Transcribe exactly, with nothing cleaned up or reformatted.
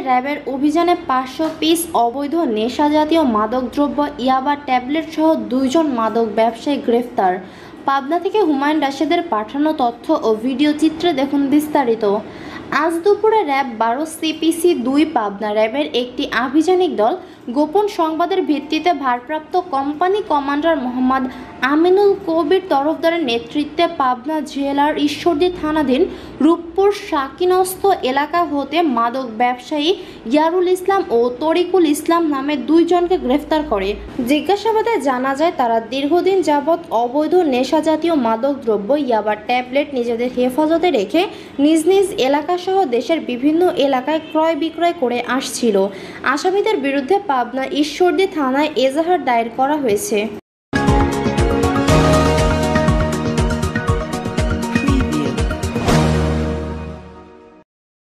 র্যাবের অভিযানে পাঁচশো পিস অবৈধ নেশাজাতীয় মাদকদ্রব্য ইয়াবা ট্যাবলেট সহ দুইজন মাদক ব্যবসায়ী গ্রেফতার। পাবনা থেকে হুমায়ুন রাশেদের পাঠানো তথ্য ও ভিডিও চিত্রে দেখুন বিস্তারিত। আজ দুপুরে র্যাব বারো সিপিসি দুই পাবনা র্যাবের একটি আভিযানিক দল গোপন সংবাদের ভিত্তিতে ভারপ্রাপ্ত কোম্পানি কমান্ডার মোহাম্মদ আমিনুল কবির তরফদারের নেতৃত্বে পাবনা জেলার ঈশ্বরদী থানাধীন রূপপুর শাকিনস্থ এলাকা হতে মাদক ব্যবসায়ী ইয়ারুল ইসলাম ও তরিকুল ইসলাম নামে দুইজনকে গ্রেফতার করে। জিজ্ঞাসাবাদে জানা যায় তারা দীর্ঘদিন যাবৎ অবৈধ নেশাজাতীয় মাদকদ্রব্য ইয়াবা ট্যাবলেট নিজেদের হেফাজতে রেখে নিজ নিজ এলাকা সহ দেশের বিভিন্ন এলাকায় ক্রয় বিক্রয় করে আসছিল। আসামিদের বিরুদ্ধে পাবনা ঈশ্বরদী থানায় এজাহার দায়ের করা হয়েছে।